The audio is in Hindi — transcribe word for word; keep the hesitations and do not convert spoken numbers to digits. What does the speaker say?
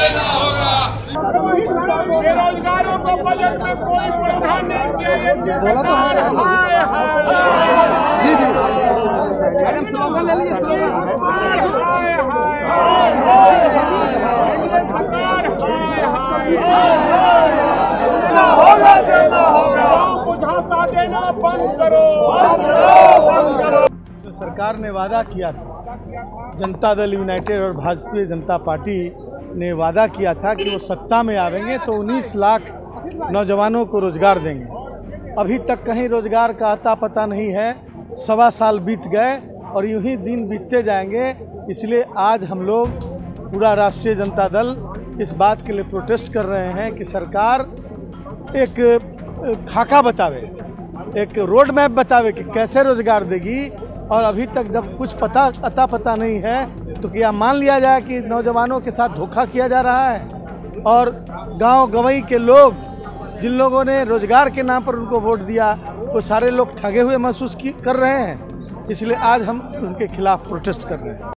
देना होगा। बेरोजगारों को बजट में कोई प्रावधान नहीं किया गया। जी जी मैडम स्लोगन ले लीजिए, देना होगा, देना होगा। बुझाता देना बंद करो, बंद करो। तो सरकार ने वादा किया था, जनता दल यूनाइटेड और भारतीय जनता पार्टी ने वादा किया था कि वो सत्ता में आवेंगे तो उन्नीस लाख नौजवानों को रोजगार देंगे। अभी तक कहीं रोजगार का अता पता नहीं है। सवा साल बीत गए और यूं ही दिन बीतते जाएंगे। इसलिए आज हम लोग पूरा राष्ट्रीय जनता दल इस बात के लिए प्रोटेस्ट कर रहे हैं कि सरकार एक खाका बतावे, एक रोड मैप बतावे कि कैसे रोजगार देगी। और अभी तक जब कुछ पता अता पता नहीं है तो क्या मान लिया जाए कि नौजवानों के साथ धोखा किया जा रहा है। और गांव गंवई के लोग, जिन लोगों ने रोजगार के नाम पर उनको वोट दिया, वो सारे लोग ठगे हुए महसूस कर रहे हैं। इसलिए आज हम उनके खिलाफ प्रोटेस्ट कर रहे हैं।